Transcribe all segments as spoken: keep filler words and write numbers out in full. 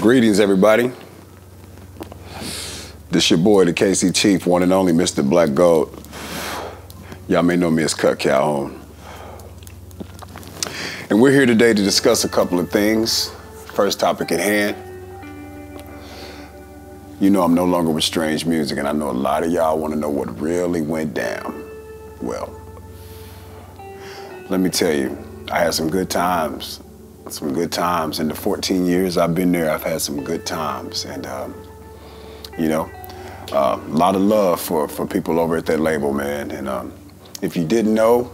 Greetings, everybody. This your boy, the K C Chief, one and only Mister Black Gold. Y'all may know me as Kutt Calhoun. And we're here today to discuss a couple of things. First topic at hand. You know I'm no longer with Strange Music, and I know a lot of y'all want to know what really went down. Well, let me tell you, I had some good times. Some good times. In the fourteen years I've been there, I've had some good times. And, um, you know, uh, a lot of love for, for people over at that label, man. And um, if you didn't know,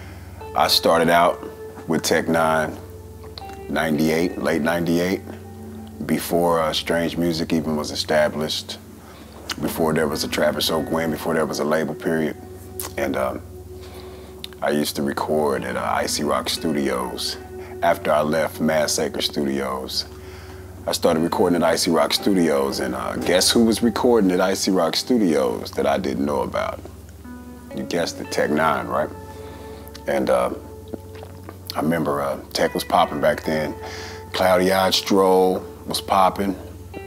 I started out with Tech N nine ne, ninety-eight, late ninety-eight, before uh, Strange Music even was established, before there was a Travis O'Gwen, before there was a label, period. And um, I used to record at uh, Icy Roc Studios. After I left Massacre Studios, I started recording at Icy Roc Studios, and uh, guess who was recording at Icy Roc Studios that I didn't know about? You guessed it, Tech N nine ne, right? And uh, I remember uh, Tech was popping back then. Cloudy Eyed Stroll was popping,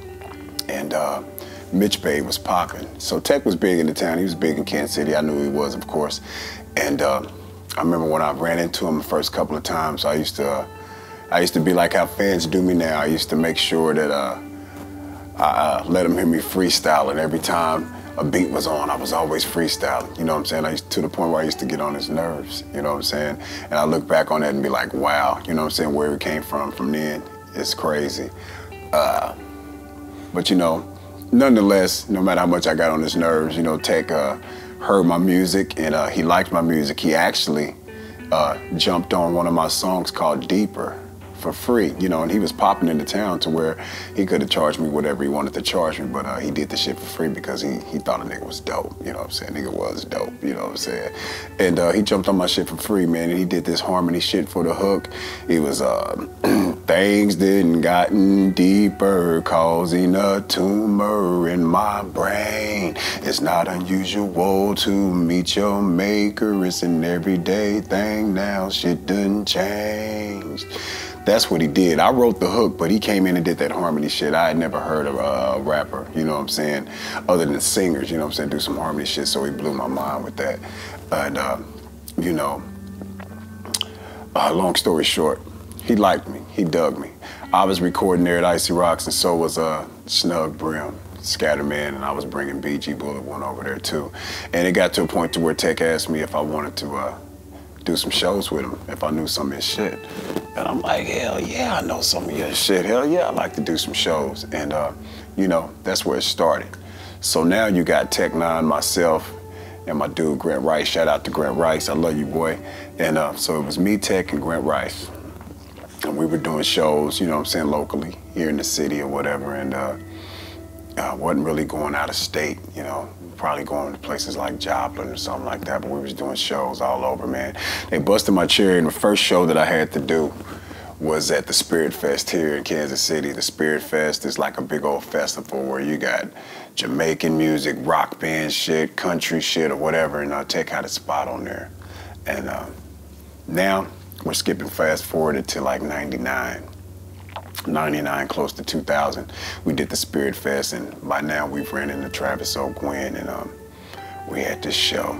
and uh, Mitch Bay was popping. So Tech was big in the town. He was big in Kansas City. I knew he was, of course. And uh, I remember when I ran into him the first couple of times, I used to, uh, I used to be like how fans do me now. I used to make sure that uh, I uh, let him hear me freestyling. Every time a beat was on, I was always freestyling. You know what I'm saying? I used, to the point where I used to get on his nerves. You know what I'm saying? And I look back on that and be like, wow. You know what I'm saying? Where it came from from then, it's crazy. Uh, but you know, nonetheless, no matter how much I got on his nerves, you know, Tech uh, heard my music, and uh, he liked my music. He actually uh, jumped on one of my songs called Deeper for free, you know, and he was popping into town to where he could have charged me whatever he wanted to charge me, but uh, he did the shit for free because he, he thought a nigga was dope, you know what I'm saying? Nigga was dope, you know what I'm saying? And uh, he jumped on my shit for free, man, and he did this harmony shit for the hook. It was, uh, things didn't gotten deeper, causing a tumor in my brain. It's not unusual to meet your maker. It's an everyday thing now. Shit done changed. That's what he did. I wrote the hook, but he came in and did that harmony shit. I had never heard of a rapper, you know what I'm saying, other than singers, you know what I'm saying, do some harmony shit, so he blew my mind with that. And, uh, you know, uh, long story short, he liked me, he dug me. I was recording there at Icy Roc, and so was uh, Snug Brim, Skatterman, and I was bringing B G Bulletwound over there too. And it got to a point to where Tech asked me if I wanted to uh, do some shows with him, if I knew some of his shit. And I'm like, hell yeah, I know some of your shit. Hell yeah, I like to do some shows. And, uh, you know, that's where it started. So now you got Tech N nine ne, myself, and my dude, Grant Rice. Shout out to Grant Rice. I love you, boy. And uh, so it was me, Tech, and Grant Rice. And we were doing shows, you know what I'm saying, locally, here in the city or whatever. And uh, uh, wasn't really going out of state, you know. Probably going to places like Joplin or something like that, but we was doing shows all over, man. They busted my cherry, and the first show that I had to do was at the Spirit Fest here in Kansas City. The Spirit Fest is like a big old festival where you got Jamaican music, rock band shit, country shit, or whatever, and uh, Tech had a spot on there. And uh, now we're skipping fast forward to like ninety-nine. ninety-nine, close to two thousand. We did the Spirit Fest, and by now we've ran into Travis O'Gwen, and um, we had this show.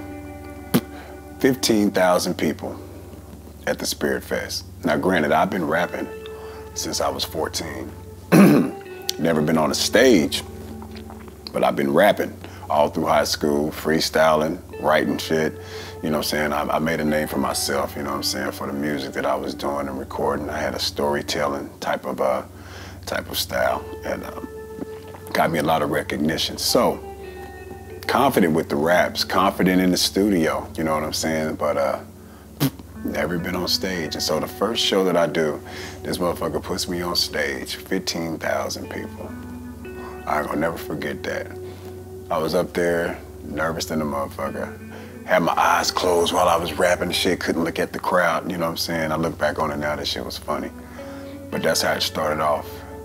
fifteen thousand people at the Spirit Fest. Now granted, I've been rapping since I was fourteen. Never been on a stage, but I've been rapping all through high school, freestyling, writing shit. You know what I'm saying? I, I made a name for myself, you know what I'm saying, for the music that I was doing and recording. I had a storytelling type of uh, type of style, and um, got me a lot of recognition. So, confident with the raps, confident in the studio, you know what I'm saying, but uh, never been on stage. And so the first show that I do, this motherfucker puts me on stage, fifteen thousand people. I ain't gonna never forget that. I was up there, nervous than a motherfucker. Had my eyes closed while I was rapping and shit, couldn't look at the crowd, you know what I'm saying? I look back on it now, that shit was funny. But that's how it started off.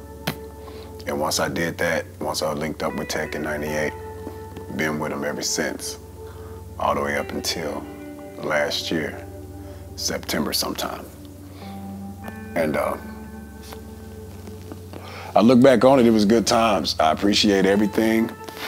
And once I did that, once I linked up with Tech in ninety-eight, been with him ever since, all the way up until last year, September sometime. And uh, I look back on it, it was good times. I appreciate everything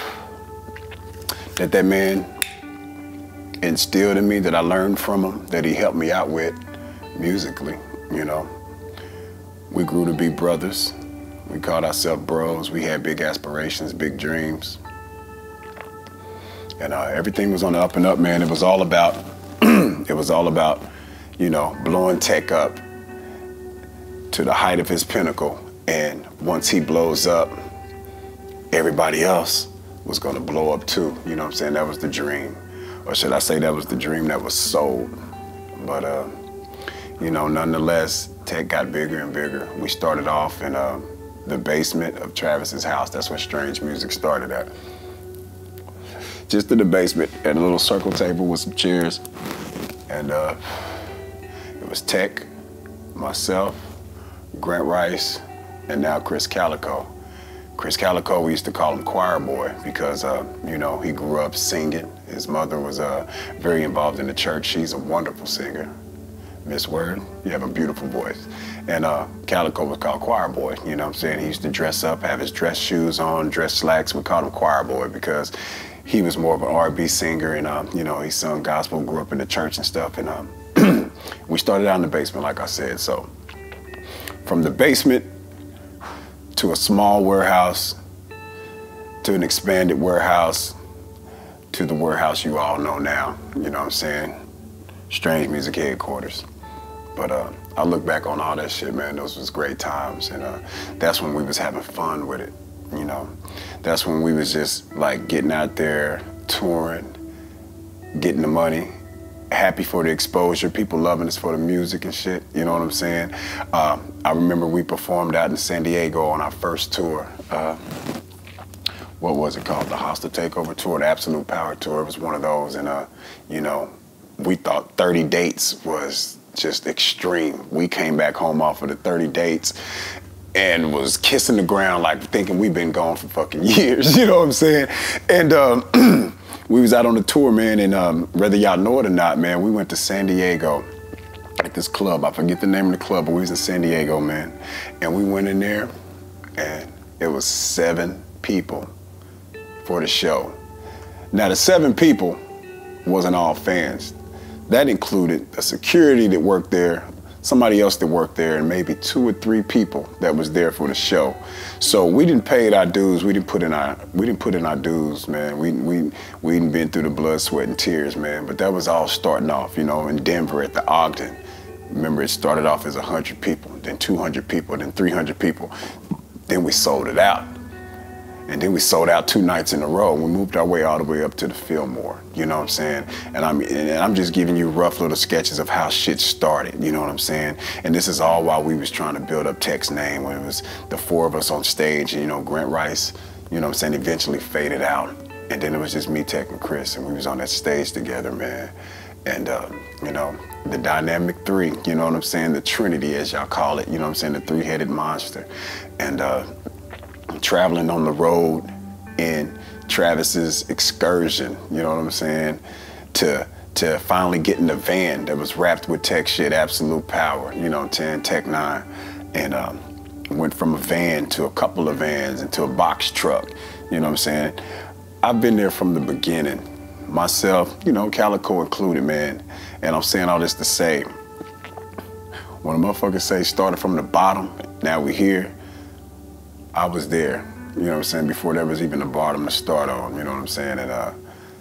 that that man instilled in me, that I learned from him, that he helped me out with musically, you know. We grew to be brothers. We called ourselves bros. We had big aspirations, big dreams. And uh, everything was on the up and up, man. It was all about, it was all about, you know, blowing Tech up to the height of his pinnacle. And once he blows up, everybody else was gonna blow up too. You know what I'm saying? That was the dream. Or should I say that was the dream that was sold. But, uh, you know, nonetheless, Tech got bigger and bigger. We started off in uh, the basement of Travis's house. That's where Strange Music started at. Just in the basement, at a little circle table with some chairs. And uh, it was Tech, myself, Grant Rice, and now Krizz Kaliko. Krizz Kaliko, we used to call him Choir Boy because, uh, you know, he grew up singing. His mother was uh, very involved in the church. She's a wonderful singer. Miss Word, you have a beautiful voice. And uh, Kaliko was called Choir Boy, you know what I'm saying? He used to dress up, have his dress shoes on, dress slacks. We called him Choir Boy because he was more of an R and B singer, and, um, you know, he sung gospel, grew up in the church and stuff. And um, we started out in the basement, like I said. So from the basement to a small warehouse, to an expanded warehouse, to the warehouse you all know now, you know what I'm saying? Strange Music headquarters. But uh, I look back on all that shit, man, those was great times. And uh, that's when we was having fun with it, you know? That's when we was just like getting out there, touring, getting the money, happy for the exposure, people loving us for the music and shit, you know what I'm saying? Uh, I remember we performed out in San Diego on our first tour. Uh, what was it called? The Hostile Takeover Tour, the Absolute Power Tour. It was one of those, and uh, you know, we thought thirty dates was just extreme. We came back home off of the thirty dates and was kissing the ground like thinking we've been gone for fucking years, you know what I'm saying? And um, we was out on the tour, man, and um, whether y'all know it or not, man, we went to San Diego at this club. I forget the name of the club, but we was in San Diego, man. And we went in there, and it was seven people for the show. Now, the seven people wasn't all fans. That included a security that worked there, somebody else that worked there, and maybe two or three people that was there for the show. So we didn't pay our dues. We didn't put in our we didn't put in our dues, man. We we we didn't been through the blood, sweat, and tears, man. But that was all starting off, you know, in Denver at the Ogden. Remember, it started off as a hundred people, then two hundred people, then three hundred people. Then we sold it out. And then we sold out two nights in a row. We moved our way all the way up to the Fillmore, you know what I'm saying? And I'm, and I'm just giving you rough little sketches of how shit started, you know what I'm saying? And this is all while we was trying to build up Tech's name, when it was the four of us on stage, and, you know, Grant Rice, you know what I'm saying, eventually faded out. And then it was just me, Tech, and Krizz, and we was on that stage together, man. And, uh, you know, the dynamic three, you know what I'm saying? The Trinity, as y'all call it, you know what I'm saying? The three-headed monster. And, uh, traveling on the road in Travis's excursion, you know what I'm saying, to to finally get in the van that was wrapped with Tech shit, Absolute Power, you know what I'm saying, Tech N nine ne, and um, went from a van to a couple of vans and to a box truck, you know what I'm saying. I've been there from the beginning, myself, you know, Kaliko included, man, and I'm saying all this to say, when a motherfucker say started from the bottom, now we here, I was there, you know what I'm saying, before there was even a bottom to start on, you know what I'm saying, and uh,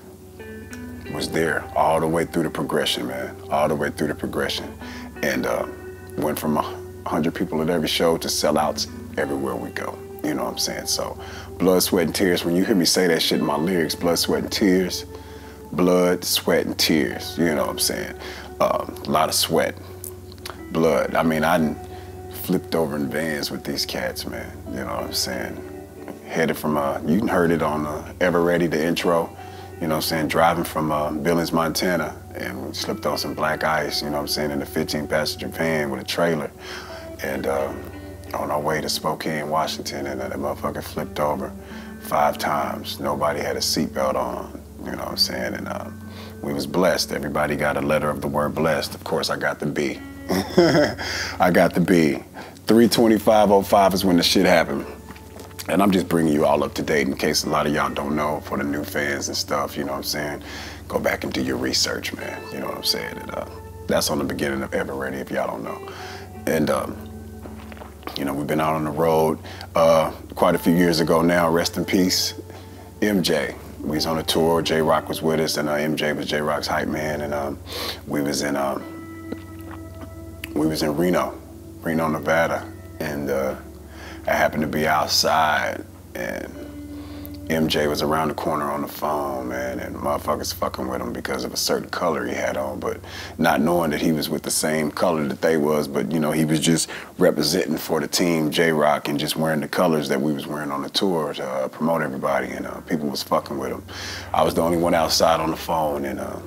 was there all the way through the progression, man, all the way through the progression, and uh, went from a hundred people at every show to sellouts everywhere we go, you know what I'm saying, so blood, sweat, and tears, when you hear me say that shit in my lyrics, blood, sweat, and tears, blood, sweat, and tears, you know what I'm saying, uh, a lot of sweat, blood, I mean, I flipped over in vans with these cats, man, you know what I'm saying? Headed from, uh, you heard it on uh, Ever Ready, the intro, you know what I'm saying? Driving from uh, Billings, Montana, and we slipped on some black ice, you know what I'm saying, in a fifteen passenger van with a trailer. And um, on our way to Spokane, Washington, and uh, that motherfucker flipped over five times. Nobody had a seatbelt on, you know what I'm saying? And uh, we was blessed. Everybody got a letter of the word blessed. Of course, I got the B. I got the B. three twenty-five oh five is when the shit happened. And I'm just bringing you all up to date in case a lot of y'all don't know, for the new fans and stuff, you know what I'm saying? Go back and do your research, man, you know what I'm saying? And, uh, that's on the beginning of Ever Ready, if y'all don't know. And, um, you know, we've been out on the road uh, quite a few years ago now, rest in peace, M J. We was on a tour, J Roc was with us, and uh, M J was J Roc's hype man, and um, we was in, um, we was in Reno, Reno, Nevada, and uh, I happened to be outside, and M J was around the corner on the phone, man, and motherfuckers fucking with him because of a certain color he had on, but not knowing that he was with the same color that they was, but, you know, he was just representing for the team, J Roc, and just wearing the colors that we was wearing on the tour to uh, promote everybody, and uh, people was fucking with him. I was the only one outside on the phone, and uh,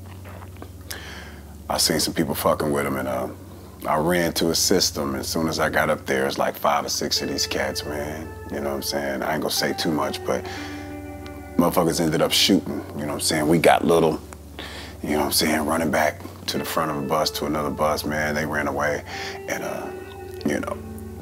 I seen some people fucking with him, and uh, I ran to a system. As soon as I got up there, it's like five or six of these cats, man. You know what I'm saying? I ain't gonna say too much, but motherfuckers ended up shooting. You know what I'm saying? We got little, you know what I'm saying, running back to the front of a bus to another bus, man. They ran away, and uh, you know,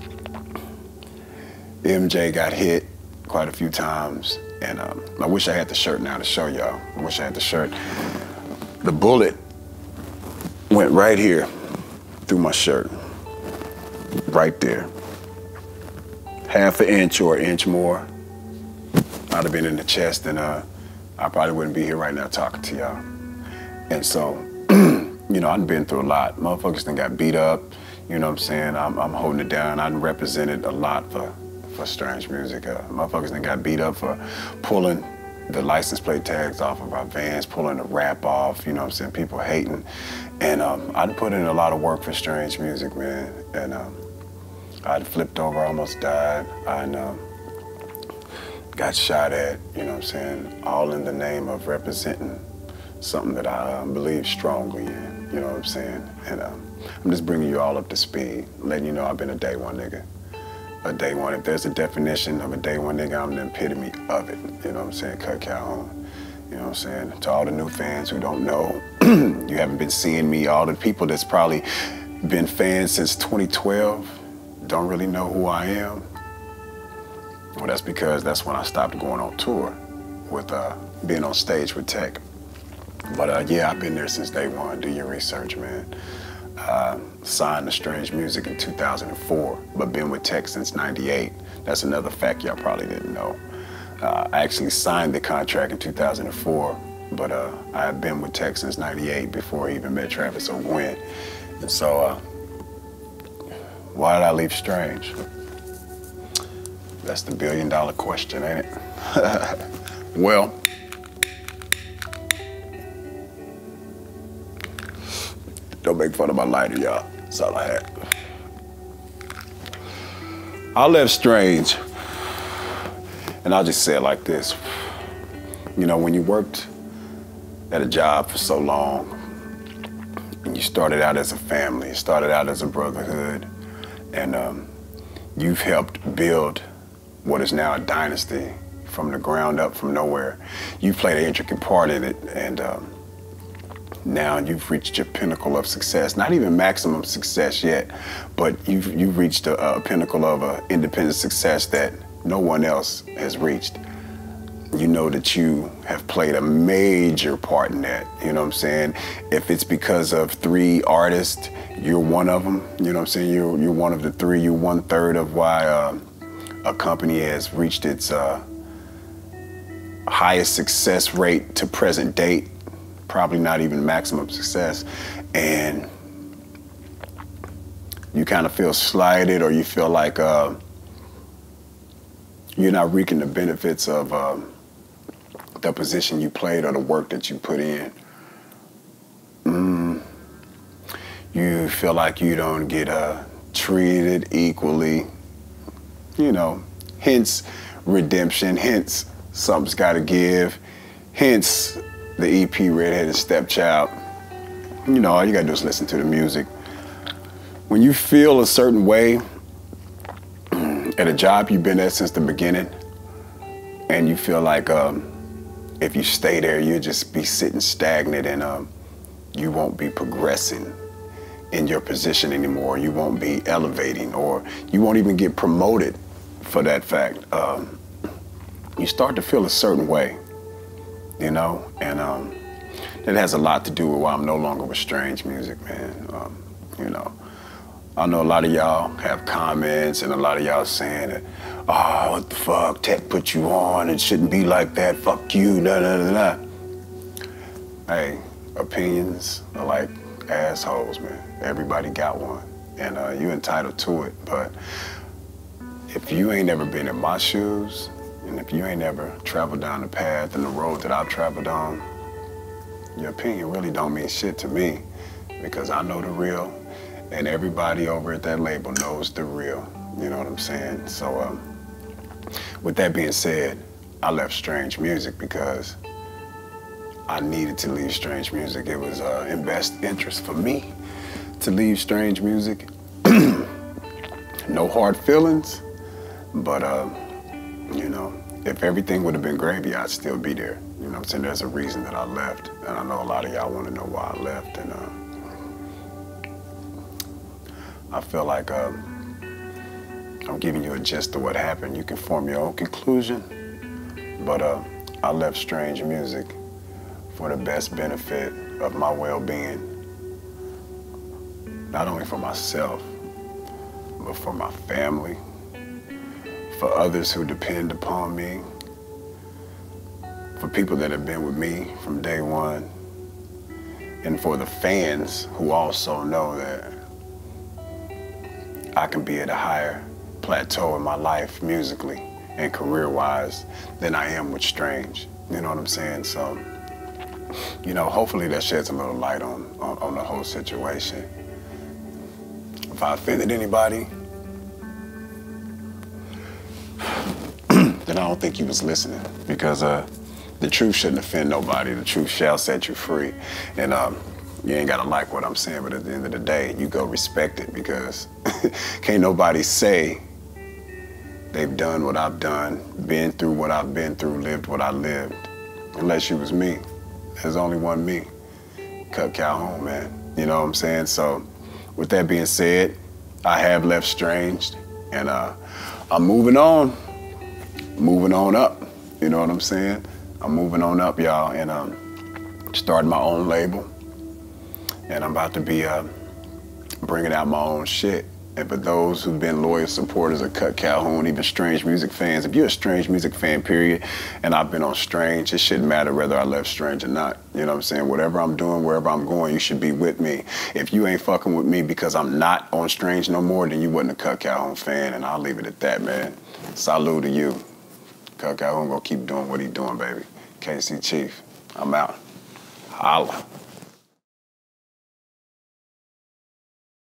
M J got hit quite a few times, and um, I wish I had the shirt now to show y'all. I wish I had the shirt. The bullet went right here through my shirt, right there. Half an inch or an inch more. I'd have been in the chest, and uh, I probably wouldn't be here right now talking to y'all. And so, you know, I've been through a lot. Motherfuckers done got beat up, you know what I'm saying? I'm, I'm holding it down. I done represented a lot for, for Strange Music. Uh, motherfuckers done got beat up for pulling the license plate tags off of our vans, pulling the wrap off, you know what I'm saying? People hating. And um, I'd put in a lot of work for Strange Music, man. And um, I'd flipped over, almost died. I um, got shot at, you know what I'm saying? All in the name of representing something that I um, believe strongly in, you know what I'm saying? And um, I'm just bringing you all up to speed, letting you know I've been a day one nigga. A day one, if there's a definition of a day one nigga, I'm the epitome of it, you know what I'm saying? Kutt Calhoun. You know what I'm saying? To all the new fans who don't know, you haven't been seeing me, all the people that's probably been fans since twenty twelve, don't really know who I am. Well, that's because that's when I stopped going on tour with uh, being on stage with Tech. But uh, yeah, I've been there since day one. Do your research, man. Uh, signed to Strange Music in two thousand four, but been with Tech since ninety-eight. That's another fact y'all probably didn't know. Uh, I actually signed the contract in two thousand four, but uh, I have been with Tech since ninety-eight before I even met Travis or Gwen. And so, uh, why did I leave Strange? That's the billion dollar question, ain't it? Well, don't make fun of my lighter, y'all. That's all I had. I left Strange, and I'll just say it like this. You know, when you worked at a job for so long, and you started out as a family, you started out as a brotherhood, and um, you've helped build what is now a dynasty from the ground up, from nowhere. You've played an intricate part in it, and um, now you've reached your pinnacle of success. Not even maximum success yet, but you've, you've reached a, a pinnacle of uh, independent success that no one else has reached. You know that you have played a major part in that, you know what I'm saying? If it's because of three artists, you're one of them, you know what I'm saying? You're, you're one of the three, you're one third of why uh, a company has reached its uh, highest success rate to present date, probably not even maximum success, and you kind of feel slighted, or you feel like uh, you're not reaping the benefits of uh, the position you played or the work that you put in. Mm, you feel like you don't get uh, treated equally, you know, hence redemption, hence something's gotta give, hence the E P Redheaded Stepchild. You know, all you gotta do is listen to the music. When you feel a certain way at a job you've been at since the beginning, and you feel like um, if you stay there, you'll just be sitting stagnant, and um, you won't be progressing in your position anymore. You won't be elevating, or you won't even get promoted for that fact. Um, you start to feel a certain way, you know, and um, that has a lot to do with why I'm no longer with Strange Music, man. Um, you know, I know a lot of y'all have comments and a lot of y'all saying that, oh, what the fuck, Tech put you on, it shouldn't be like that, fuck you, da da da da. Hey, opinions are like assholes, man. Everybody got one, and uh, you entitled to it, but if you ain't never been in my shoes, and if you ain't never traveled down the path and the road that I've traveled on, your opinion really don't mean shit to me, because I know the real, and everybody over at that label knows the real. You know what I'm saying? So, um, with that being said, I left Strange Music because I needed to leave Strange Music. It was uh, in best interest for me to leave Strange Music. No hard feelings, but, uh, you know, if everything would have been gravy, I'd still be there. You know what I'm saying? There's a reason that I left, and I know a lot of y'all want to know why I left, and uh, I feel like uh, I'm giving you a gist of what happened. You can form your own conclusion, but uh, I left Strange Music for the best benefit of my well-being, not only for myself, but for my family, for others who depend upon me, for people that have been with me from day one, and for the fans who also know that I can be at a higher plateau in my life musically and career-wise than I am with Strange. You know what I'm saying? So, you know, hopefully that sheds a little light on, on, on the whole situation. If I offended anybody, then I don't think you was listening, because uh, the truth shouldn't offend nobody. The truth shall set you free. And um, you ain't gotta like what I'm saying, but at the end of the day, you go respect it, because can't nobody say they've done what I've done, been through what I've been through, lived what I lived, unless you was me. There's only one me, Kutt Calhoun, man. You know what I'm saying? So, with that being said, I have left Strange, and uh, I'm moving on, moving on up. You know what I'm saying? I'm moving on up, y'all, and um, starting my own label, and I'm about to be uh, bringing out my own shit. And for those who've been loyal supporters of Kutt Calhoun, even Strange Music fans, if you're a Strange Music fan, period, and I've been on Strange, it shouldn't matter whether I left Strange or not. You know what I'm saying? Whatever I'm doing, wherever I'm going, you should be with me. If you ain't fucking with me because I'm not on Strange no more, then you wasn't a Kutt Calhoun fan, and I'll leave it at that, man. Salute to you. Kutt Calhoun gonna keep doing what he doing, baby. K C Chief, I'm out. Holla.